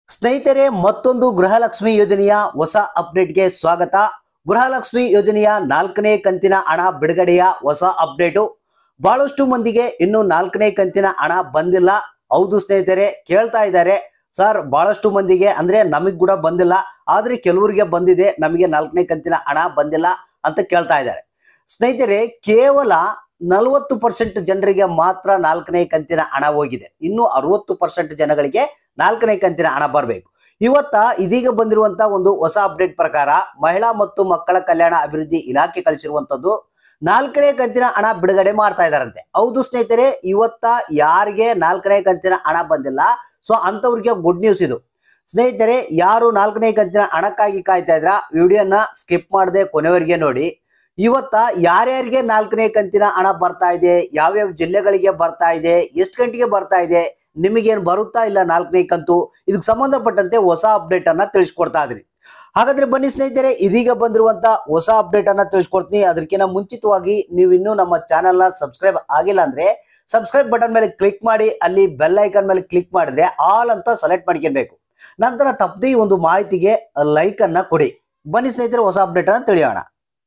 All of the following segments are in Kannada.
ಸ್ನೇಹಿತರೆ, ಮತ್ತೊಂದು ಗೃಹಲಕ್ಷ್ಮಿ ಯೋಜನೆಯ ಹೊಸ ಅಪ್ಡೇಟ್ಗೆ ಸ್ವಾಗತ. ಗೃಹಲಕ್ಷ್ಮಿ ಯೋಜನೆಯ 4ನೇ ಕಂತಿನ ಹಣ ಬಿಡುಗಡೆಯ ಹೊಸ ಅಪ್ಡೇಟು. ಬಹಳಷ್ಟು ಮಂದಿಗೆ ಇನ್ನು 4ನೇ ಕಂತಿನ ಹಣ ಬಂದಿಲ್ಲ. ಹೌದು ಸ್ನೇಹಿತರೆ, ಕೇಳ್ತಾ ಇದ್ದಾರೆ, ಸರ್ ಬಹಳಷ್ಟು ಮಂದಿಗೆ ಅಂದ್ರೆ ನಮಗೆ ಕೂಡ ಬಂದಿಲ್ಲ, ಆದ್ರೆ ಕೆಲವರಿಗೆ ಬಂದಿದೆ, ನಮಗೆ 4ನೇ ಕಂತಿನ ಹಣ ಬಂದಿಲ್ಲ ಅಂತ ಕೇಳ್ತಾ ಇದ್ದಾರೆ. ಸ್ನೇಹಿತರೆ, ಕೇವಲ 40% ಜನರಿಗೆ ಮಾತ್ರ 4ನೇ ಕಂತಿನ ಹಣ ಹೋಗಿದೆ. ಇನ್ನು 60% ಜನಗಳಿಗೆ 4ನೇ ಕಂತಿನ ಹಣ ಬರಬೇಕು. ಇದೀಗ ಬಂದಿರುವಂತ ಒಂದು ಹೊಸ ಅಪ್ಡೇಟ್ ಪ್ರಕಾರ ಮಹಿಳಾ ಮತ್ತು ಮಕ್ಕಳ ಕಲ್ಯಾಣ ಅಭಿವೃದ್ಧಿ ಇಲಾಖೆ ಕಳಿಸಿರುವಂತದ್ದು 4ನೇ ಕಂತಿನ ಹಣ ಬಿಡುಗಡೆ ಮಾಡ್ತಾ ಇದಾರಂತೆ. ಹೌದು ಸ್ನೇಹಿತರೆ, ಯಾರಿಗೆ 4ನೇ ಕಂತಿನ ಹಣ ಬಂದಿಲ್ಲ, ಸೊ ಅಂತವ್ರಿಗೆ ಗುಡ್ ನ್ಯೂಸ್ ಇದು. ಸ್ನೇಹಿತರೆ, ಯಾರು 4ನೇ ಕಂತಿನ ಹಣಕ್ಕಾಗಿ ಕಾಯ್ತಾ ಇದ್ರ ವಿಡಿಯೋನ ಸ್ಕಿಪ್ ಮಾಡದೆ ಕೊನೆವರೆಗೆ ನೋಡಿ. ಯಾರ್ಯಾರಿಗೆ 4ನೇ ಕಂತಿನ ಹಣ ಬರ್ತಾ ಇದೆ, ಯಾವ್ಯಾವ ಜಿಲ್ಲೆಗಳಿಗೆ ಬರ್ತಾ ಇದೆ, ಎಷ್ಟು ಗಂಟೆಗೆ ಬರ್ತಾ ಇದೆ, ನಿಮಗೇನು ಬರುತ್ತಾ ಇಲ್ಲ 4ನೇ ಕಂತು, ಇದಕ್ಕೆ ಸಂಬಂಧಪಟ್ಟಂತೆ ಹೊಸ ಅಪ್ಡೇಟ್ ಅನ್ನ ತಿಳಿಸ್ಕೊಡ್ತಾ ಇದ್ರಿ. ಹಾಗಾದ್ರೆ ಬನ್ನಿ ಸ್ನೇಹಿತರೆ, ಇದೀಗ ಬಂದಿರುವಂತ ಹೊಸ ಅಪ್ಡೇಟ್ ಅನ್ನ ತಿಳಿಸ್ಕೊಡ್ತೀನಿ. ಅದಕ್ಕಿಂತ ಮುಂಚಿತವಾಗಿ ನೀವು ಇನ್ನೂ ನಮ್ಮ ಚಾನೆಲ್ ನ ಸಬ್ಸ್ಕ್ರೈಬ್ ಆಗಿಲ್ಲ ಅಂದ್ರೆ ಸಬ್ಸ್ಕ್ರೈಬ್ ಬಟನ್ ಮೇಲೆ ಕ್ಲಿಕ್ ಮಾಡಿ, ಅಲ್ಲಿ ಬೆಲ್ ಐಕಾನ್ ಮೇಲೆ ಕ್ಲಿಕ್ ಮಾಡಿದ್ರೆ ಆಲ್ ಅಂತ ಸೆಲೆಕ್ಟ್ ಮಾಡ್ಕೊಬೇಕು. ನಂತರ ತಪ್ಪದೆ ಈ ಒಂದು ಮಾಹಿತಿಗೆ ಲೈಕ್ ಅನ್ನ ಕೊಡಿ. ಬನ್ನಿ ಸ್ನೇಹಿತರೆ, ಹೊಸ ಅಪ್ಡೇಟ್ ಅನ್ನ ತಿಳಿಯೋಣ.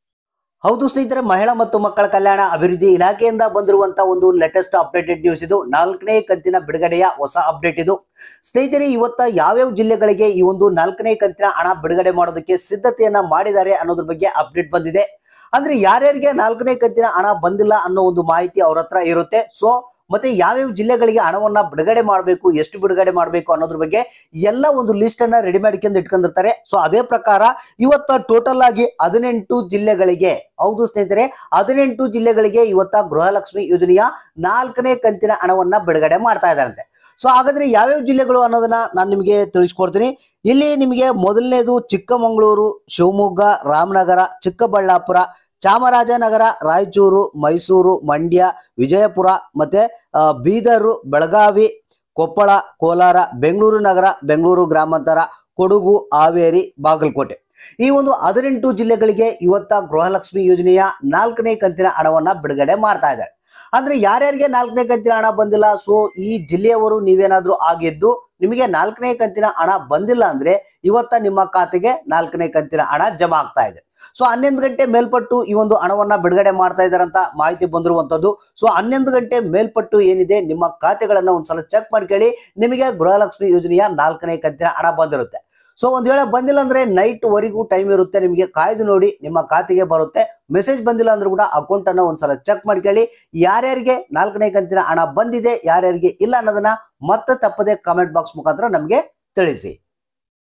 ಹೌದು ಸ್ನೇಹಿತರೆ, ಮಹಿಳಾ ಮತ್ತು ಮಕ್ಕಳ ಕಲ್ಯಾಣ ಅಭಿವೃದ್ಧಿ ಇಲಾಖೆಯಿಂದ ಬಂದಿರುವಂತಹ ಒಂದು ಲೇಟೆಸ್ಟ್ ಅಪ್ಡೇಟೆಡ್ ನ್ಯೂಸ್ ಇದು. 4ನೇ ಕಂತಿನ ಬಿಡುಗಡೆಯ ಹೊಸ ಅಪ್ಡೇಟ್ ಇದು. ಸ್ನೇಹಿತರೆ, ಯಾವ್ಯಾವ ಜಿಲ್ಲೆಗಳಿಗೆ ಈ ಒಂದು 4ನೇ ಕಂತಿನ ಹಣ ಬಿಡುಗಡೆ ಮಾಡೋದಕ್ಕೆ ಸಿದ್ಧತೆಯನ್ನ ಮಾಡಿದ್ದಾರೆ ಅನ್ನೋದ್ರ ಬಗ್ಗೆ ಅಪ್ಡೇಟ್ ಬಂದಿದೆ. ಅಂದ್ರೆ ಯಾರ್ಯಾರಿಗೆ 4ನೇ ಕಂತಿನ ಹಣ ಬಂದಿಲ್ಲ ಅನ್ನೋ ಒಂದು ಮಾಹಿತಿ ಅವ್ರ ಹತ್ರ ಇರುತ್ತೆ. ಮತ್ತೆ ಯಾವ್ಯಾವ ಜಿಲ್ಲೆಗಳಿಗೆ ಹಣವನ್ನ ಬಿಡುಗಡೆ ಮಾಡಬೇಕು, ಎಷ್ಟು ಬಿಡುಗಡೆ ಮಾಡಬೇಕು ಅನ್ನೋದ್ರ ಬಗ್ಗೆ ಎಲ್ಲ ಒಂದು ಲಿಸ್ಟ್ ಅನ್ನ ರೆಡಿ ಮಾಡ್ಕೊಂಡು ಇಟ್ಕೊಂಡಿರ್ತಾರೆ. ಅದೇ ಪ್ರಕಾರ ಟೋಟಲ್ ಆಗಿ 18 ಜಿಲ್ಲೆಗಳಿಗೆ, ಹೌದು ಸ್ನೇಹಿತರೆ, 18 ಜಿಲ್ಲೆಗಳಿಗೆ ಗೃಹಲಕ್ಷ್ಮಿ ಯೋಜನೆಯ 4ನೇ ಕಂತಿನ ಹಣವನ್ನ ಬಿಡುಗಡೆ ಮಾಡ್ತಾ ಇದ್ದಾರಂತೆ. ಹಾಗಾದ್ರೆ ಯಾವ್ಯಾವ ಜಿಲ್ಲೆಗಳು ಅನ್ನೋದನ್ನ ನಾನು ನಿಮಗೆ ತಿಳಿಸ್ಕೊಡ್ತೀನಿ. ಇಲ್ಲಿ ನಿಮಗೆ ಮೊದಲನೇದು ಚಿಕ್ಕಮಗಳೂರು, ಶಿವಮೊಗ್ಗ, ರಾಮನಗರ, ಚಿಕ್ಕಬಳ್ಳಾಪುರ, ಚಾಮರಾಜನಗರ, ರಾಯಚೂರು, ಮೈಸೂರು, ಮಂಡ್ಯ, ವಿಜಯಪುರ, ಮತ್ತೆ ಬೀದರು, ಬೆಳಗಾವಿ, ಕೊಪ್ಪಳ, ಕೋಲಾರ, ಬೆಂಗಳೂರು ನಗರ, ಬೆಂಗಳೂರು ಗ್ರಾಮಾಂತರ, ಕೊಡಗು, ಹಾವೇರಿ, ಬಾಗಲಕೋಟೆ. ಈ ಒಂದು 18 ಜಿಲ್ಲೆಗಳಿಗೆ ಗೃಹಲಕ್ಷ್ಮಿ ಯೋಜನೆಯ 4ನೇ ಕಂತಿನ ಹಣವನ್ನ ಬಿಡುಗಡೆ ಮಾಡ್ತಾ ಇದ್ದಾರೆ. ಅಂದ್ರೆ ಯಾರ್ಯಾರಿಗೆ 4ನೇ ಕಂತಿನ ಹಣ ಬಂದಿಲ್ಲ, ಈ ಜಿಲ್ಲೆಯವರು ನೀವೇನಾದ್ರೂ ಆಗಿದ್ದು ನಿಮಗೆ 4ನೇ ಕಂತಿನ ಹಣ ಬಂದಿಲ್ಲ ಅಂದ್ರೆ ನಿಮ್ಮ ಖಾತೆಗೆ 4ನೇ ಕಂತಿನ ಹಣ ಜಮಾ ಆಗ್ತಾ ಇದೆ. 11 ಗಂಟೆ ಮೇಲ್ಪಟ್ಟು ಈ ಒಂದು ಹಣವನ್ನ ಬಿಡುಗಡೆ ಮಾಡ್ತಾ ಇದಾರಂತ ಮಾಹಿತಿ ಬಂದಿರುವಂತದ್ದು. 11 ಗಂಟೆ ಮೇಲ್ಪಟ್ಟು ಏನಿದೆ ನಿಮ್ಮ ಖಾತೆಗಳನ್ನ ಒಂದ್ಸಲ ಚೆಕ್ ಮಾಡ್ಕೊಳ್ಳಿ, ನಿಮಗೆ ಗೃಹಲಕ್ಷ್ಮಿ ಯೋಜನೆಯ 4ನೇ ಕಂತಿನ ಹಣ ಬಂದಿರುತ್ತೆ. ಒಂದ್ ವೇಳೆ ಬಂದಿಲ್ಲ ಅಂದ್ರೆ ನೈಟ್ ವರೆಗೂ ಟೈಮ್ ಇರುತ್ತೆ, ನಿಮಗೆ ಕಾಯ್ದು ನೋಡಿ, ನಿಮ್ಮ ಖಾತೆಗೆ ಬರುತ್ತೆ. ಮೆಸೇಜ್ ಬಂದಿಲ್ಲ ಅಂದ್ರೂ ಕೂಡ ಅಕೌಂಟ್ ಅನ್ನ ಒಂದ್ಸಲ ಚೆಕ್ ಮಾಡ್ಕೊಳ್ಳಿ. ಯಾರ್ಯಾರಿಗೆ 4ನೇ ಕಂತಿನ ಹಣ ಬಂದಿದೆ, ಯಾರ್ಯಾರಿಗೆ ಇಲ್ಲ ಅನ್ನೋದನ್ನ ಮತ್ತೆ ತಪ್ಪದೆ ಕಾಮೆಂಟ್ ಬಾಕ್ಸ್ ಮುಖಾಂತರ ನಮಗೆ ತಿಳಿಸಿ.